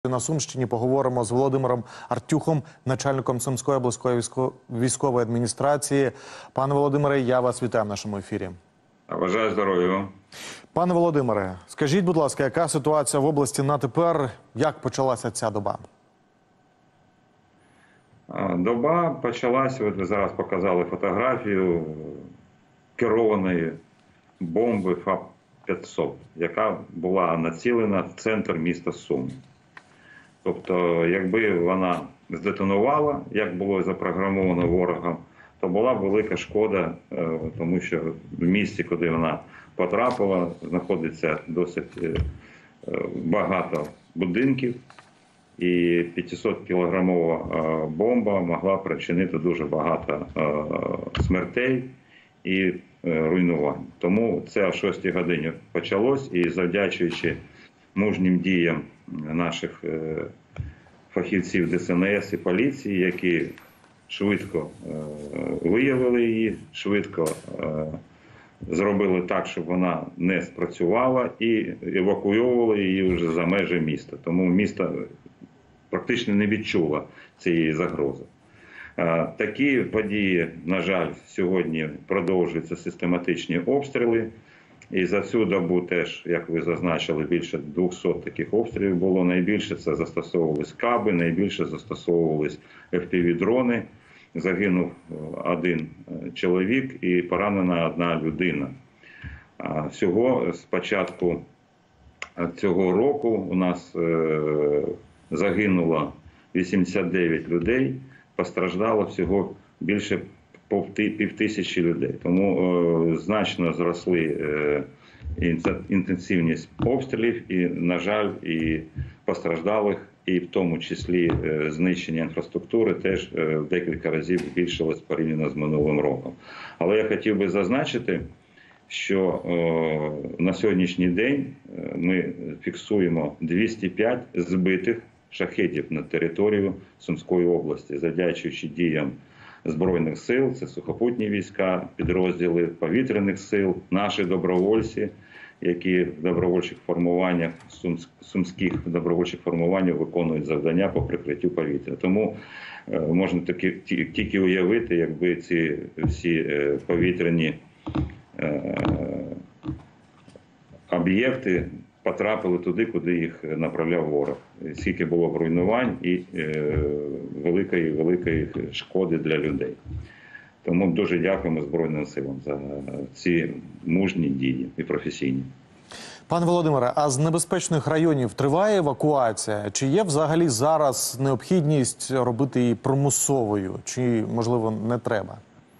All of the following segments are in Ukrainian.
На Сумщині поговоримо з Володимиром Артюхом, начальником Сумської обласної військової адміністрації. Пане Володимире, я вас вітаю в нашому ефірі. Бажаю здоров'я вам. Пане Володимире, скажіть, будь ласка, яка ситуація в області на тепер? Як почалася ця доба? Доба почалася, от ви зараз показали фотографію керованої бомби ФАП-500, яка була націлена в центр міста Суми. Тобто, якби вона здетонувала, як було запрограмовано ворогом, то була б велика шкода, тому що в місті, куди вона потрапила, знаходиться досить багато будинків, і 500-кілограмова бомба могла причинити дуже багато смертей і руйнувань. Тому це о 6 годині почалось, і завдячуючи мужнім діям наших фахівців ДСНС і поліції, які швидко виявили її, швидко зробили так, щоб вона не спрацювала, і евакуйовували її вже за межі міста. Тому місто практично не відчуло цієї загрози. Такі події, на жаль, сьогодні продовжуються систематичні обстріли. І за цю добу теж, як ви зазначили, більше 200 таких обстрілів було. Найбільше це застосовувались каби, найбільше застосовувались FPV-дрони. Загинув один чоловік і поранена одна людина. Всього з початку цього року у нас загинуло 89 людей, постраждало всього більше півтисячі людей. Тому значно зросли інтенсивність обстрілів і, на жаль, і постраждалих, і в тому числі знищення інфраструктури теж в декілька разів збільшилось порівняно з минулим роком. Але я хотів би зазначити, що на сьогоднішній день ми фіксуємо 205 збитих шахедів на територію Сумської області, завдячуючи діям Збройних сил, це сухопутні війська, підрозділи повітряних сил, наші добровольці, які в добровольчих формуваннях, сумських добровольчих формуваннях виконують завдання по прикриттю повітря. Тому можна тільки уявити, якби ці всі повітряні об'єкти потрапили туди, куди їх направляв ворог. Скільки було б руйнувань і великої шкоди для людей. Тому дуже дякуємо Збройним силам за ці мужні дії і професійні. Пане Володимире, а з небезпечних районів триває евакуація? Чи є взагалі зараз необхідність робити її примусовою? Чи, можливо, не треба?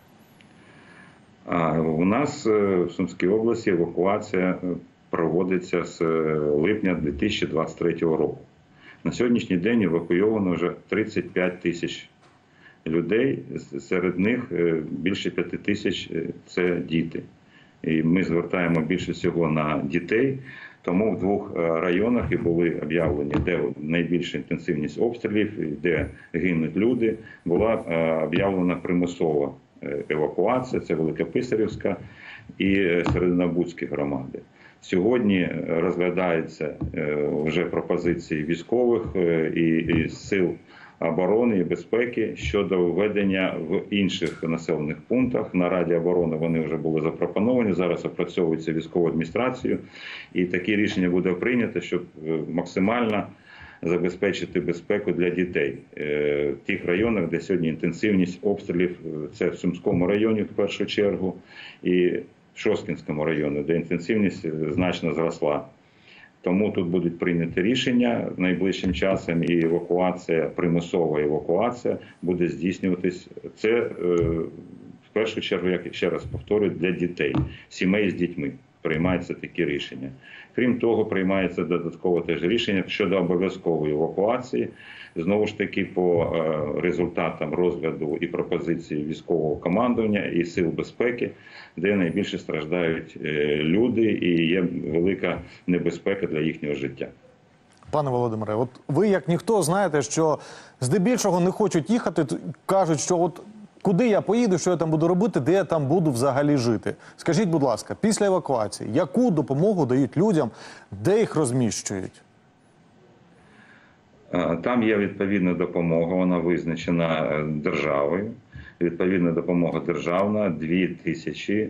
У нас в Сумській області евакуація проводиться з липня 2023 року. На сьогоднішній день евакуйовано вже 35 тисяч людей, серед них більше 5 тисяч – це діти. І ми звертаємо більше всього на дітей, тому в двох районах і були об'явлені, де найбільша інтенсивність обстрілів, де гинуть люди, була об'явлена примусова евакуація, це Великописарівська і Серединобудські громади. Сьогодні розглядаються вже пропозиції військових і сил оборони і безпеки щодо введення в інших населених пунктах. На Раді оборони вони вже були запропоновані, зараз опрацьовуються військовою адміністрацією. І таке рішення буде прийнято, щоб максимально забезпечити безпеку для дітей. В тих районах, де сьогодні інтенсивність обстрілів, це в Сумському районі в першу чергу, і в Шосткінському районі, де інтенсивність значно зросла. Тому тут будуть прийняті рішення найближчим часом, і евакуація, примусова евакуація буде здійснюватись. Це в першу чергу, як ще раз повторюю, для дітей, сімей з дітьми приймаються такі рішення. Крім того, приймається додатково теж рішення щодо обов'язкової евакуації. Знову ж таки, по результатам розгляду і пропозиції військового командування і сил безпеки, де найбільше страждають люди і є велика небезпека для їхнього життя. Пане Володимире, от ви як ніхто знаєте, що здебільшого не хочуть їхати, кажуть, що от куди я поїду, що я там буду робити, де я там буду взагалі жити. Скажіть, будь ласка, після евакуації, яку допомогу дають людям, де їх розміщують? Там є відповідна допомога, вона визначена державою. Відповідна допомога державна 2000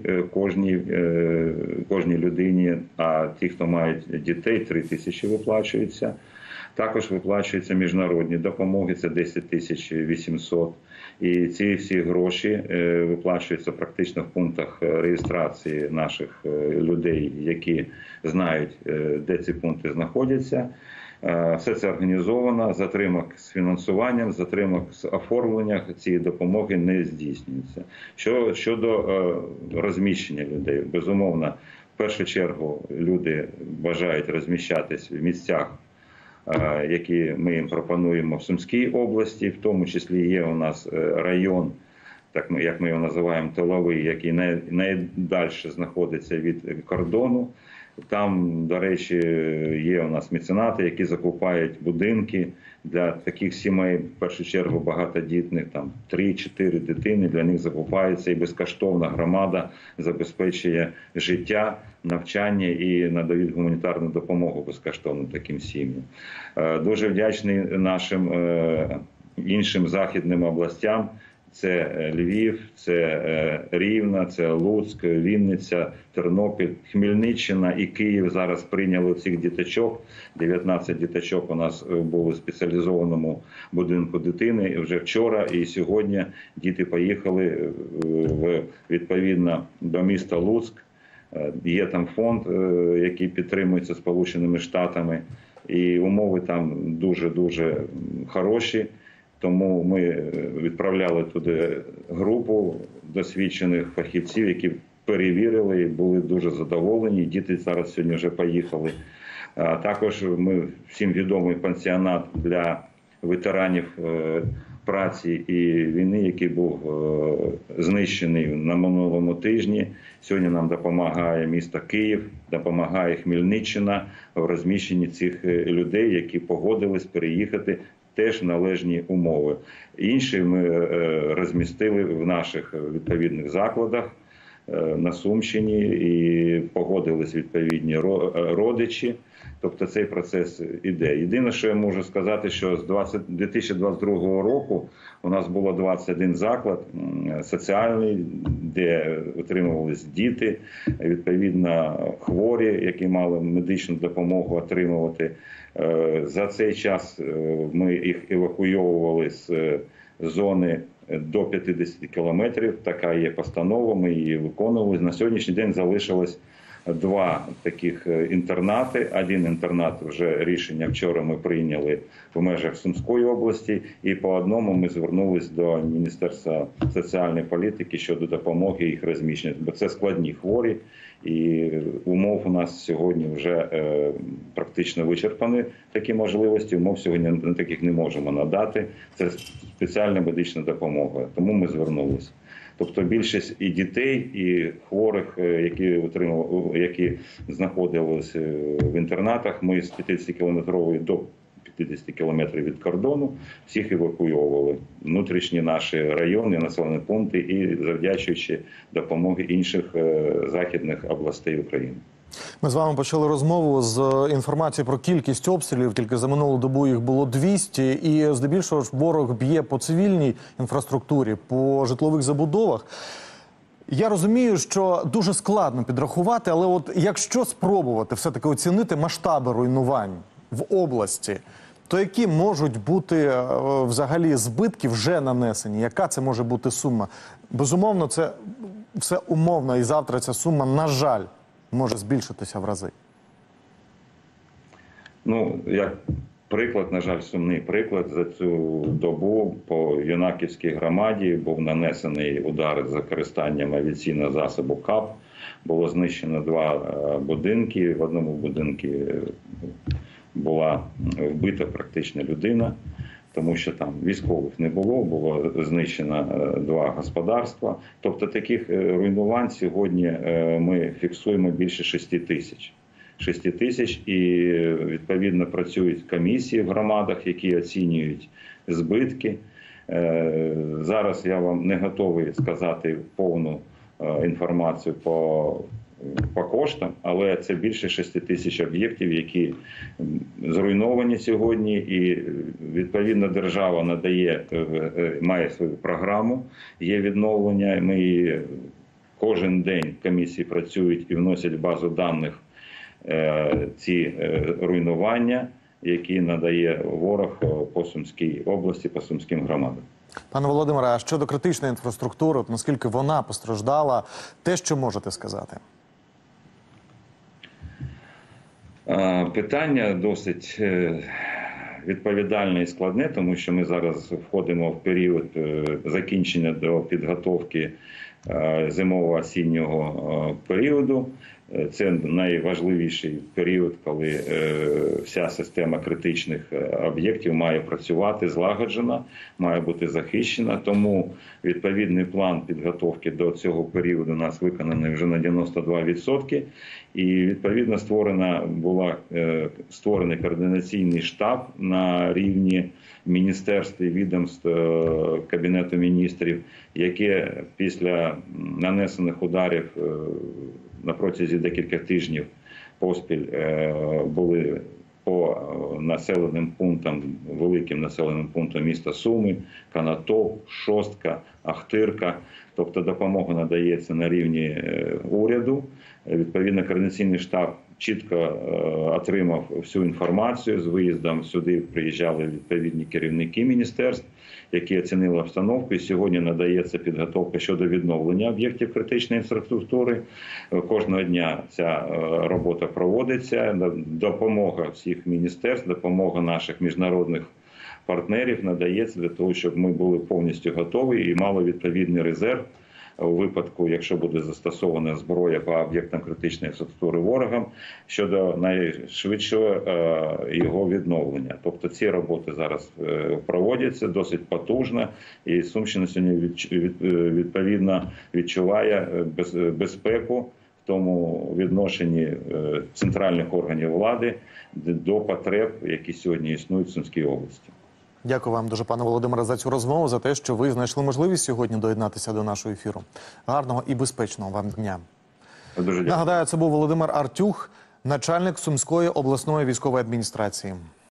кожній людині, а ті, хто мають дітей, 3000 виплачується. Також виплачуються міжнародні допомоги, це 10 800. І ці всі гроші виплачуються практично в пунктах реєстрації наших людей, які знають, де ці пункти знаходяться. Все це організовано, затримок з фінансуванням, затримок з оформленням цієї допомоги не здійснюється. Щодо розміщення людей, безумовно, в першу чергу люди бажають розміщатись в місцях, які ми їм пропонуємо в Сумській області, в тому числі є у нас район, так як ми його називаємо, тиловий, який найдальше знаходиться від кордону. Там, до речі, є у нас меценати, які закупають будинки для таких сімей, в першу чергу багатодітних, там 3-4 дитини, для них закупається і безкоштовна громада забезпечує життя, навчання і надають гуманітарну допомогу безкоштовно таким сім'ям. Дуже вдячний нашим іншим західним областям. Це Львів, це Рівне, це Луцьк, Вінниця, Тернопіль, Хмельниччина і Київ зараз прийняли цих діточок. 19 діточок у нас були в спеціалізованому будинку дитини. І вже вчора і сьогодні діти поїхали відповідно до міста Луцьк. Є там фонд, який підтримується Сполученими Штатами, і умови там дуже-дуже хороші. Тому ми відправляли туди групу досвідчених фахівців, які перевірили і були дуже задоволені. Діти зараз сьогодні вже поїхали. Також ми всім відомий пансіонат для ветеранів праці і війни, який був знищений на минулому тижні. Сьогодні нам допомагає місто Київ, допомагає Хмельниччина в розміщенні цих людей, які погодились переїхати теж належні умови. Інші ми розмістили в наших відповідних закладах на Сумщині і погодились відповідні родичі. Тобто цей процес іде. Єдине, що я можу сказати, що з 2022 року у нас було 21 заклад соціальний, де отримувались діти, відповідно хворі, які мали медичну допомогу отримувати. За цей час ми їх евакуйовували з зони до 50 кілометрів. Така є постанова, ми її виконували. На сьогоднішній день залишилось 2 таких інтернати. Один інтернат, вже рішення вчора ми прийняли в межах Сумської області, і по одному ми звернулись до Міністерства соціальної політики щодо допомоги їх розміщення. Бо це складні хворі, і умов у нас сьогодні вже практично вичерпані такі можливості. Умов сьогодні таких не можемо надати. Це спеціальна медична допомога, тому ми звернулися. Тобто більшість і дітей, і хворих, які знаходилися в інтернатах, ми з 50-кілометрової до 50 кілометрів від кордону всіх евакуйовували. Внутрішні наші райони, населені пункти і завдячуючи допомоги інших західних областей України. Ми з вами почали розмову з інформацією про кількість обстрілів. Тільки за минулу добу їх було 200. І здебільшого ж ворог б'є по цивільній інфраструктурі, по житлових забудовах. Я розумію, що дуже складно підрахувати, але от якщо спробувати все-таки оцінити масштаби руйнувань в області, то які можуть бути взагалі збитки вже нанесені? Яка це може бути сума? Безумовно, це все умовно, і завтра ця сума, на жаль, може збільшитися в рази. Ну, як приклад, на жаль, сумний приклад, за цю добу по Юнаківській громаді був нанесений удар з використанням авіаційного засобу КАП. Було знищено 2 будинки. В одному будинку була вбита практично людина, тому що там військових не було, було знищено 2 господарства. Тобто таких руйнувань сьогодні ми фіксуємо більше 6 тисяч. 6 тисяч, і відповідно працюють комісії в громадах, які оцінюють збитки. Зараз я вам не готовий сказати повну інформацію по по коштам, але це більше 6 тисяч об'єктів, які зруйновані сьогодні, і відповідно держава має свою програму, є відновлення. Ми кожен день комісії працюють і вносять в базу даних ці руйнування, які надає ворог по Сумській області, по Сумським громадам. Пане Володимире, а щодо критичної інфраструктури, от наскільки вона постраждала, те, що можете сказати? Питання досить відповідальне і складне, тому що ми зараз входимо в період закінчення до підготовки зимово-осіннього періоду. Це найважливіший період, коли вся система критичних об'єктів має працювати злагоджена, має бути захищена. Тому відповідний план підготовки до цього періоду у нас виконаний вже на 92%. І відповідно створений координаційний штаб на рівні міністерств і відомств Кабінету міністрів, яке після нанесених ударів на протязі декількох тижнів поспіль були по населеним пунктам, великим населеним пунктам міста Суми, Канатоп, Шостка, Ахтирка. Тобто допомога надається на рівні уряду. Відповідно, координаційний штаб чітко отримав всю інформацію. З виїздом сюди приїжджали відповідні керівники міністерств, які оцінили обстановку. І сьогодні надається підготовка щодо відновлення об'єктів критичної інфраструктури. Кожного дня ця робота проводиться. Допомога всіх міністерств, допомога наших міжнародних партнерів надається для того, щоб ми були повністю готові і мали відповідний резерв у випадку, якщо буде застосована зброя по об'єктам критичної інфраструктури ворогом, щодо найшвидшого його відновлення. Тобто ці роботи зараз проводяться досить потужно, і Сумщина сьогодні відповідно відчуває безпеку в тому відношенні центральних органів влади до потреб, які сьогодні існують в Сумській області. Дякую вам дуже, пане Володимире, за цю розмову, за те, що ви знайшли можливість сьогодні доєднатися до нашого ефіру. Гарного і безпечного вам дня. Дуже дякую. Нагадаю, це був Володимир Артюх, начальник Сумської обласної військової адміністрації.